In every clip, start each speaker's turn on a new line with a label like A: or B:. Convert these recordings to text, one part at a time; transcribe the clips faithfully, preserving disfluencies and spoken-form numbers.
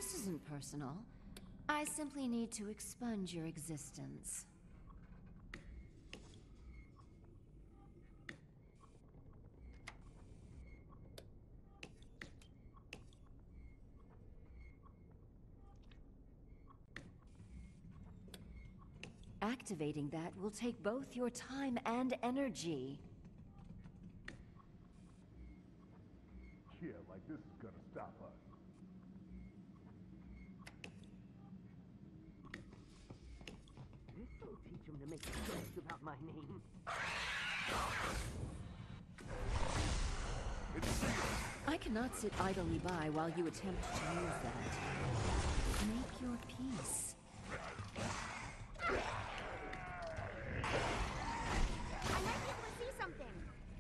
A: This isn't personal. I simply need to expunge your existence. Activating that will take both your time and energy.
B: Yeah, like this is gonna stop us.
C: This'll teach him to make jokes about my name.
A: I cannot sit idly by while you attempt to use that. Make your peace.
D: I might be able to see something.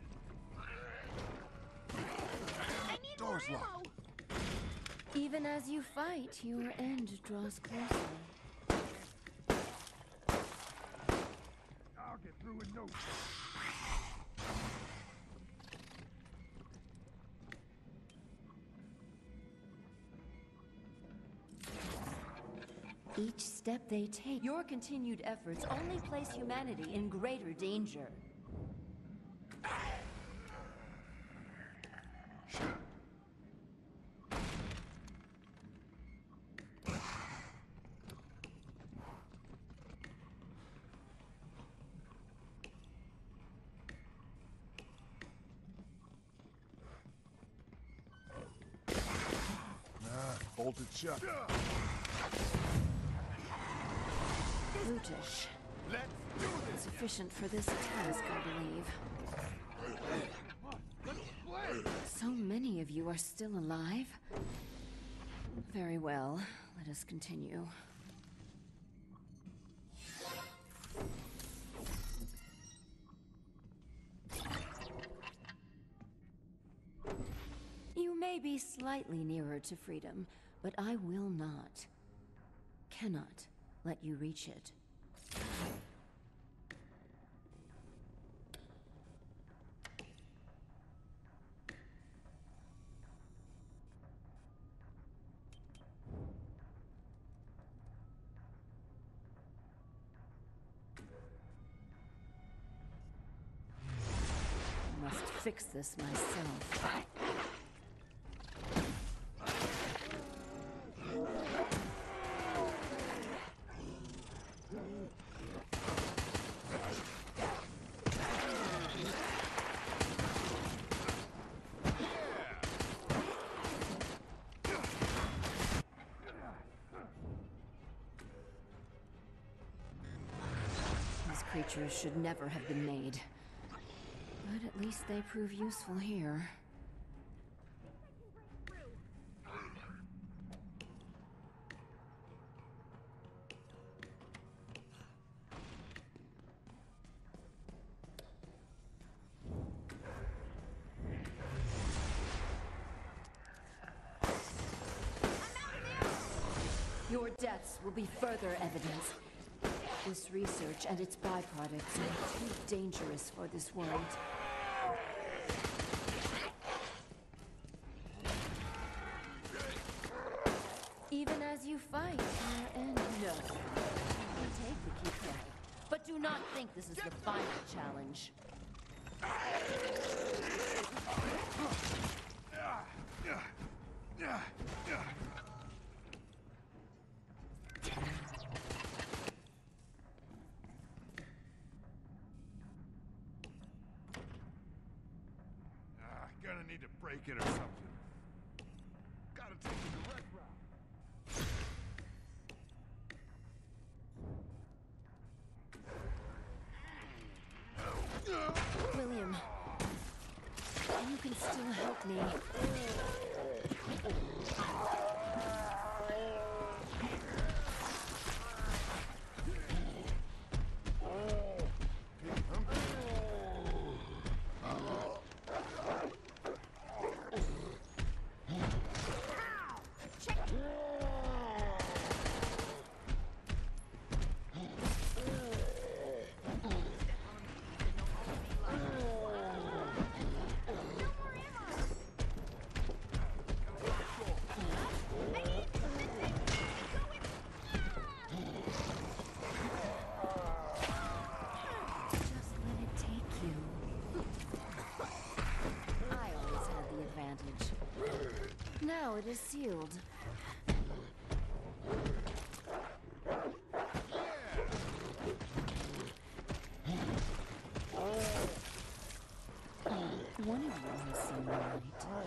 D: I need
B: Door's
D: more ammo.
B: locked.
A: Even as you fight, your end draws closer.
B: I'll get through in no time.
A: Each step they take, your continued efforts only place humanity in greater danger.
B: Ah, bolted shut.
A: Brutish.
B: Let's do this!
A: Sufficient for this task, I believe. So many of you are still alive? Very well. Let us continue. You may be slightly nearer to freedom, but I will not, cannot let you reach it. I must fix this myself. These creatures should never have been made. But at least they prove useful here. Your deaths will be further evidence. This research and its byproducts are too dangerous for this world. Even as you fight, your end no. You take the key card, but do not think this is the final challenge.
B: Ah, gonna need to break it or something. Gotta take the direct route.
A: William, you can still help me. advantage. Now it is sealed. One of you has seen the light.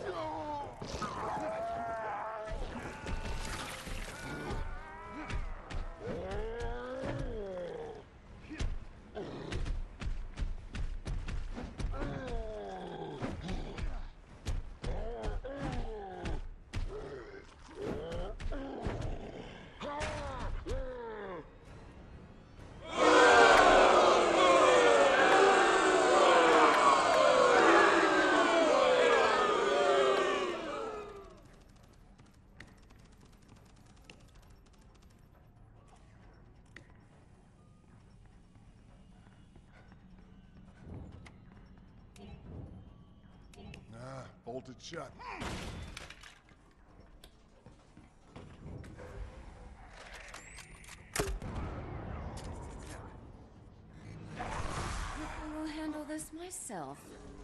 B: Ah, bolted shut.
A: I will handle this myself.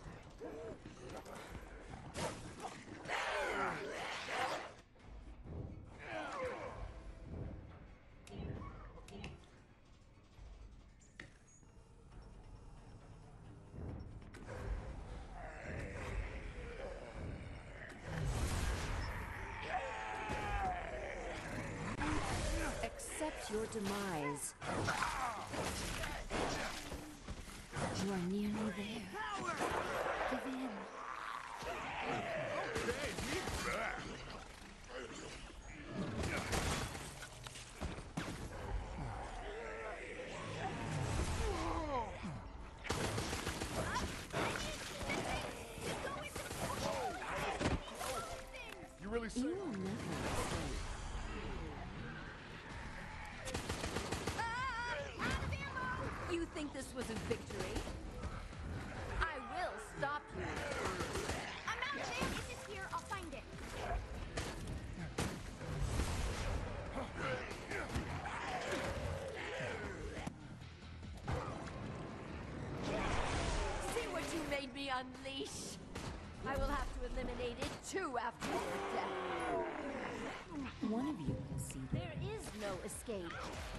A: Accept your demise. You are nearly there. Give in.
B: You really say?
A: You will never escape. You think this was a victory? I will stop you.
D: I'm out of there. If it's here, I'll find it.
A: See what you made me unleash? I will have to eliminate it too after your death. One of you will see. There is no escape.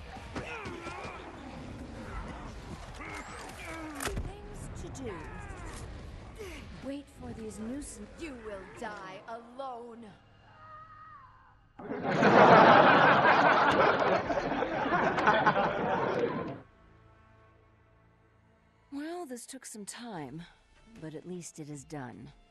A: Things to do. Wait for these nuisance. You will die alone. Well, this took some time, but at least it is done.